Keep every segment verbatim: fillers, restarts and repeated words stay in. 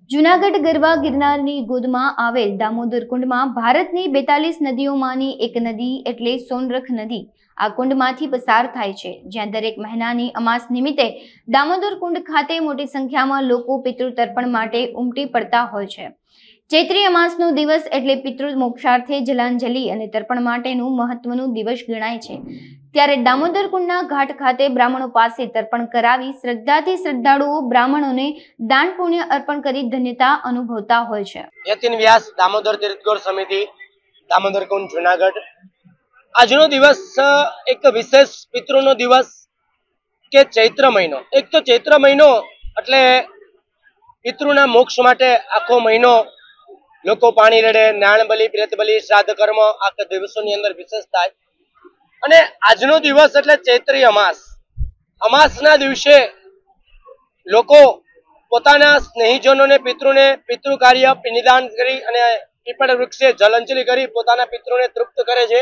જૂનાગઢ ગરવા ગિરનારની ગોદમાં આવેલ દામોદર કુંડમાં ભારતની બેતાલીસ નદીઓમાંની એક નદી એટલે સોનરખ નદી આ કુંડમાંથી પસાર થાય છે, જ્યાં દરેક મહિનાની અમાસ નિમિત્તે દામોદર કુંડ ખાતે મોટી સંખ્યામાં લોકો પિતૃ તર્પણ માટે ઉમટી પડતા હોય છે। ચૈત્રી અમાસનો દિવસ એટલે પિતૃ મોક્ષાર્થે જલાંજલિ અને તર્પણ માટેનું મહત્વનું દિવસ ગણાય છે। ત્યારે દામોદર કુંડના ઘાટ ખાતે બ્રાહ્મણો પાસે તર્પણ કરાવી શ્રદ્ધાથી શ્રદ્ધાળુઓ બ્રાહ્મણોને દાન પુણ્ય અર્પણ કરી ધન્યતા અનુભવતા હોય છે। યતિન વ્યાસ દામોદર તીર્થગોળ સમિતિ દામોદર કુંડ જૂનાગઢ। આજનો દિવસ એક વિશેષ પિતૃનો દિવસ કે ચૈત્ર મહિનો। એક તો ચૈત્ર મહિનો એટલે પિતૃના મોક્ષ માટે આખો મહિનો લોકો પાણી રેડે, નાણ બલિ, પ્રેત બલિ, શ્રાદ્ધ કર્મ આખા દિવસોની અંદર વિશેષ થાય। અને આજનો દિવસ એટલે ચૈત્રી અમાસ। અમાસના દિવસે લોકો પોતાના સ્નેહીજનોને પિતૃને પિતૃ કાર્ય નિદાન કરી અને પીપળ વૃક્ષે જલાંજલિ કરી પોતાના પિતૃને તૃપ્ત કરે છે।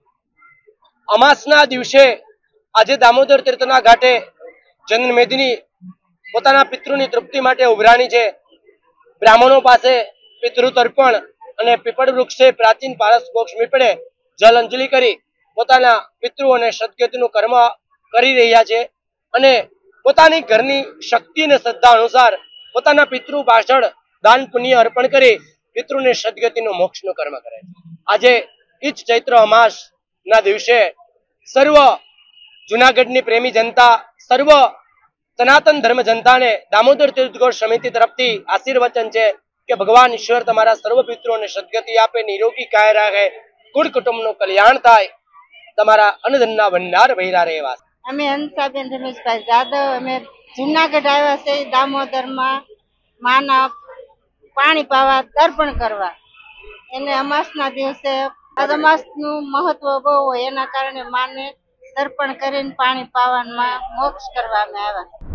અમાસના દિવસે આજે દામોદર તીર્થના ઘાટે ચંદ્ર મેદની પોતાના પિતૃની તૃપ્તિ માટે ઉભરાણી છે। બ્રાહ્મણો પાસે પિતૃ તર્પણ અને પીપળ વૃક્ષે પ્રાચીન પારસ મોક્ષ મીપડે જલ અંજલિ કરી પોતાના પિતૃ અને સદગતિનું કર્મ કરી રહ્યા છે અને પોતાની ઘરની શક્તિ અને શ્રદ્ધા અનુસાર પોતાના પિતૃ પાછળ દાન પુણ્ય અર્પણ કરી પિતૃને સદગતિનું મોક્ષનું કર્મ કરે છે। આજે ઈચ ચૈત્ર અમાસ ના દિવસે સર્વ જૂનાગઢની પ્રેમી જનતા, સર્વ સનાતન ધર્મ જનતાને દામોદર તીર્થગોળ સમિતિ તરફથી આશીર્વચન છે કે ભગવાન ઈશ્વર તમારા સર્વ પિતૃઓને સદગતિ આપે, નિરોગી કાય રાખે, કુળ કુટુંબનું કલ્યાણ થાય, તમારા અન્નધનના ભંડાર ભર્યા રહે। એવા અમે હંસાબેન રમેશભાઈ જાદવ અમે જૂનાગઢ આવ્યા છે દામોદરમાં માના પાણી પાવા તર્પણ કરવા। એને અમાસના દિવસે અમાસનું મહત્વ બહુ હોય, એના કારણે માને તર્પણ કરીને પાણી પાવામાં મોક્ષ કરવા અમે આવ્યા।